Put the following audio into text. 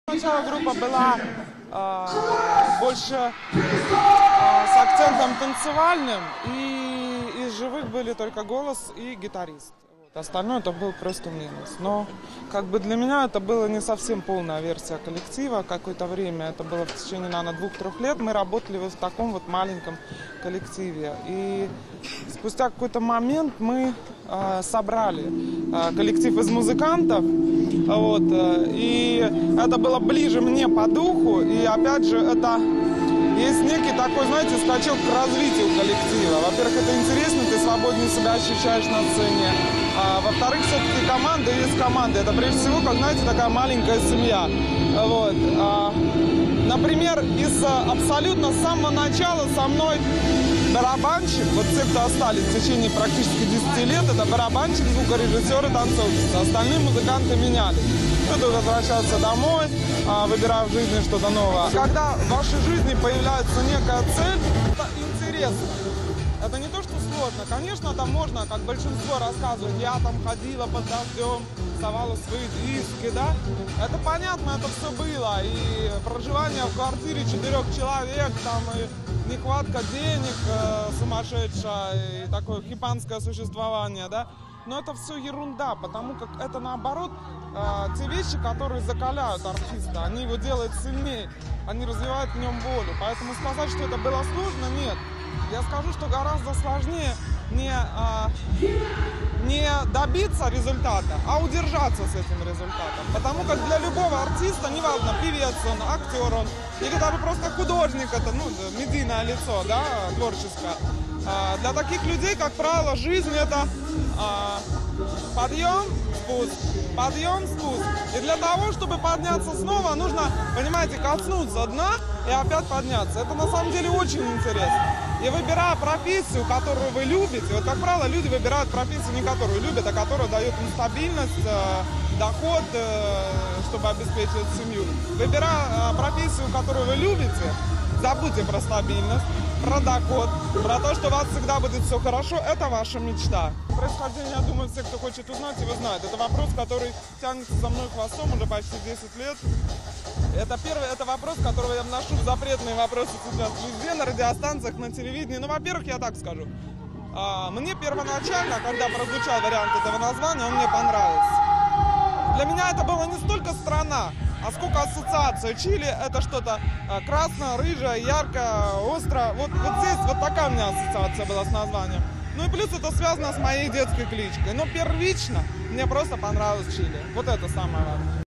Сначала группа была больше с акцентом танцевальным, и из живых были только голос и гитарист. Остальное это был просто минус. Но как бы для меня это была не совсем полная версия коллектива. Какое-то время, это было в течение, наверное, 2-3 лет, мы работали вот в таком вот маленьком коллективе. И спустя какой-то момент мы собрали коллектив из музыкантов. Вот, и это было ближе мне по духу. И опять же, это есть некий такой, знаете, скачок к развитию коллектива. Во-первых, это интересно, ты свободнее себя ощущаешь на сцене. Во-вторых, все-таки команда есть команда. Это прежде всего, как, знаете, такая маленькая семья. Вот. Например, из абсолютно самого начала со мной барабанщик, вот те, кто остались в течение практически 10 лет, это барабанщик, звукорежиссер и танцовщица. Остальные музыканты менялись. Кто-то возвращался домой, выбирая в жизни что-то новое. Когда в вашей жизни появляется некая цель, это интересно. Это не то, что сложно. Конечно, там можно, как большинство рассказывает, я там ходила под дождем, совала свои диски, да. Это понятно, это все было. И проживание в квартире 4 человек, там, и нехватка денег сумасшедшая, и такое хипанское существование, да. Но это все ерунда, потому как это наоборот те вещи, которые закаляют артиста, они его делают сильнее, они развивают в нем волю. Поэтому сказать, что это было сложно, нет. Я скажу, что гораздо сложнее не добиться результата, а удержаться с этим результатом. Потому как для любого артиста, неважно, певец он, актер он, или даже просто художник, это медийное лицо, да, творческое. Для таких людей, как правило, жизнь это подъем, спуск, подъем, спуск. И для того, чтобы подняться снова, нужно, понимаете, коснуться дна и опять подняться. Это на самом деле очень интересно. И выбирая профессию, которую вы любите, вот, как правило, люди выбирают профессию не которую любят, а которая дает им стабильность, доход, чтобы обеспечивать семью. Выбирая профессию, которую вы любите, забудьте про стабильность, про доход, про то, что у вас всегда будет все хорошо, это ваша мечта. Происхождение, я думаю, все, кто хочет узнать, его знают. Это вопрос, который тянется за мной хвостом уже почти 10 лет. Это вопрос, которого я вношу в запретные вопросы сейчас везде, на радиостанциях, на телевидении. Ну, во-первых, я так скажу. Мне первоначально, когда прозвучал вариант этого названия, он мне понравился. Для меня это было не столько страна, а сколько ассоциация. Чили это что-то красное, рыжее, яркое, острое. Вот здесь вот такая у меня ассоциация была с названием. Ну и плюс это связано с моей детской кличкой. Но первично мне просто понравилось Чили. Вот это самое важное.